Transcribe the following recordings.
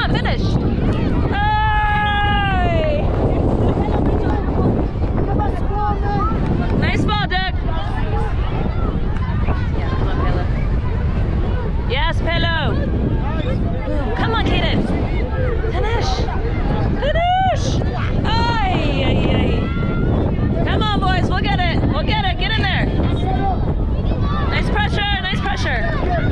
finish. Hey! Nice ball, Doug. Yeah, come on, Pelo. Yes, Pelo. Come on, Kaden. Finish. Finish. Ay, ay, ay. Come on, boys. We'll get it. We'll get it. Get in there. Nice pressure. Nice pressure.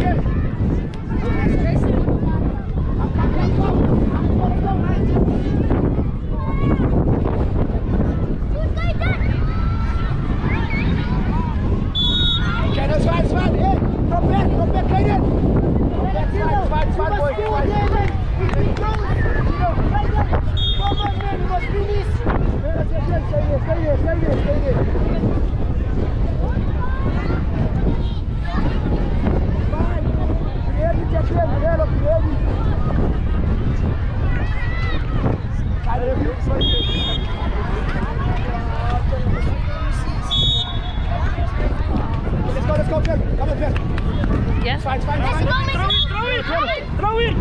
Yes. Fine. Throw it.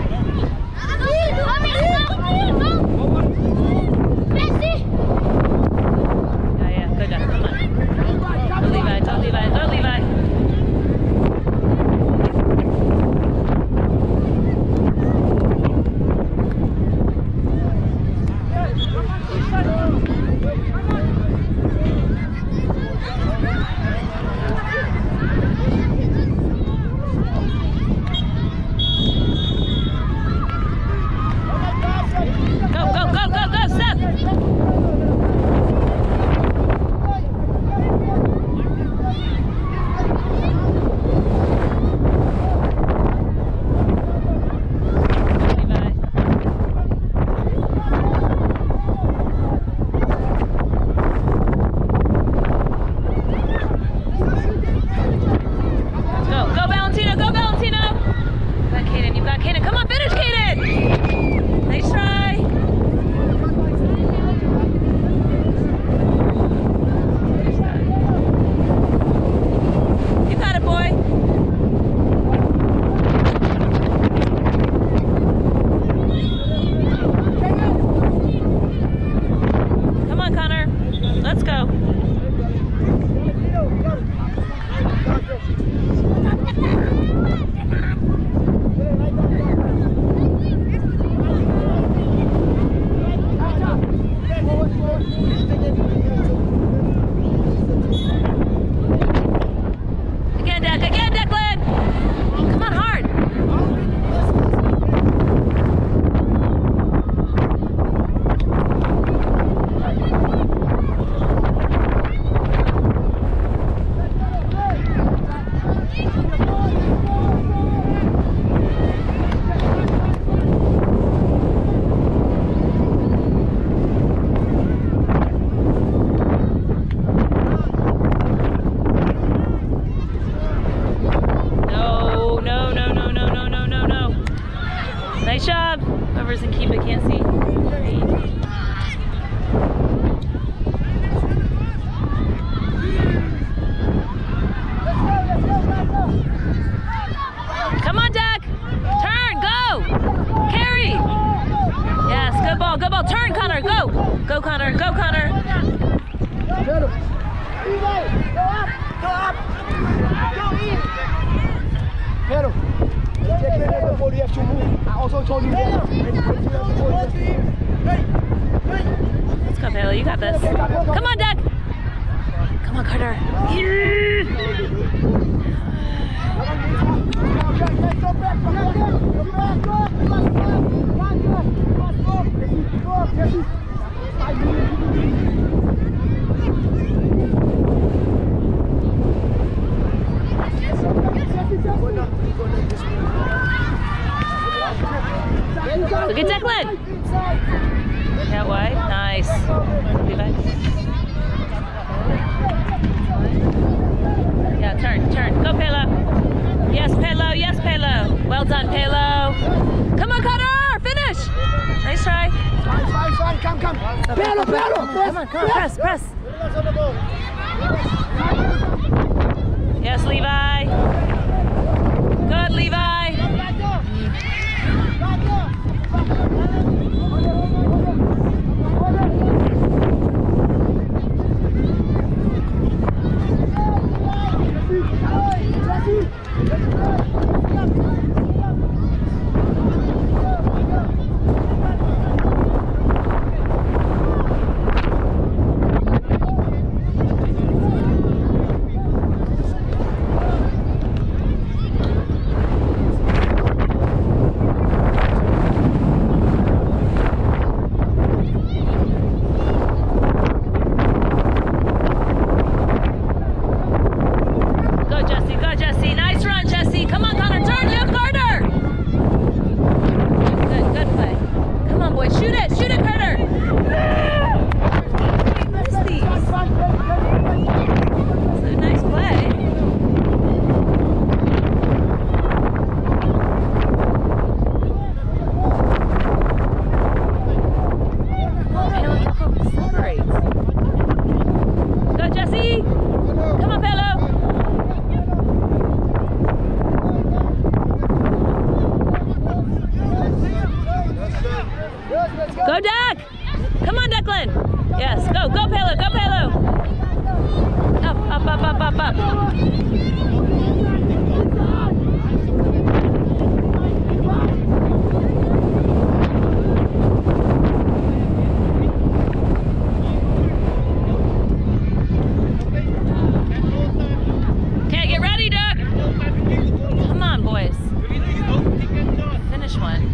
Yeah, good job. Come on. Go Levi, go Levi, go Levi. Nice job. Whoever's in keep it can't see. Come on, Doug. Turn, go. Carry. Yes, good ball, good ball. Turn, Connor, go. Go, Connor, go, Connor. Go up. Go in. Pedro. You have to move. I also told you that. Let's go, Bailey. You got this. Come on, Doug. Come on, Carter. Look at Declan. That way. Nice. Yeah, turn. Go, Pelo. Yes, Pelo. Yes, Pelo. Well done, Pelo. Come on, Connor. Finish. Nice try. Fine. Come. Pelo. Come on. Press. Yes, Levi. Good, Levi. Go, Doug! Come on, Declan! Yes, go, go, Palo, go, Palo! Up, up, up, up, up, up. Okay, get ready, Doug! Come on, boys. Finish one.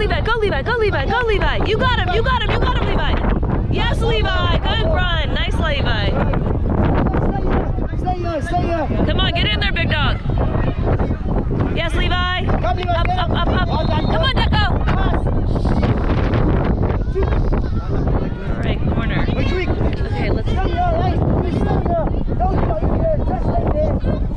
Levi, go Levi, go Levi, go Levi. You got him, you got him, you got him, Levi. Yes, Levi, good run. Nice, Levi. Stay here, stay here. Come on, get in there, big dog. Yes, Levi. Come, Levi, Up, get up, up, up. All done. Come on, Deco. Pass. Shoot. All right, corner. Retreat. Okay, let's. Stay here, right? You stay here. Don't go in there. Just stay there.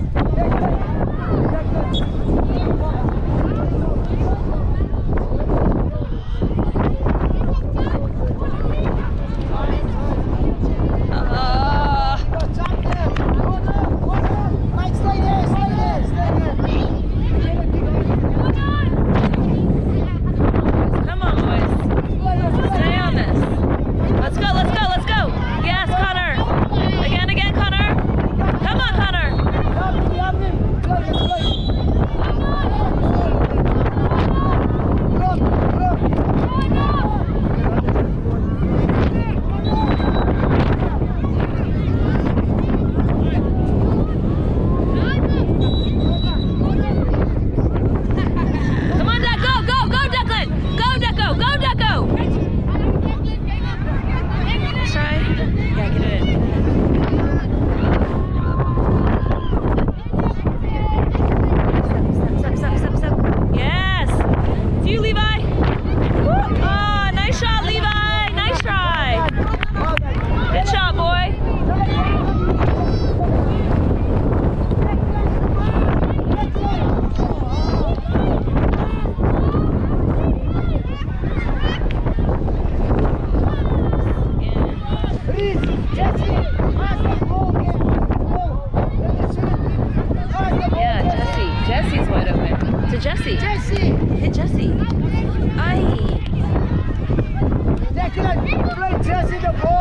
Come on, boys. Stay on this. Let's go, let's go, let's go. Yes, Connor. Again, again, Connor. Come on, Connor. Come on, Deco. Go, go, Declan. Go, Deco. Go, Deco. Let's try. Yeah, get it in. Step. Yes. It's you, Levi. Oh, nice shot, Levi. Nice try. Good shot, boy. Yeah, Jesse. Jesse's wide open. To Jesse. Hit Jesse. Aye. Declan, play Jesse the ball.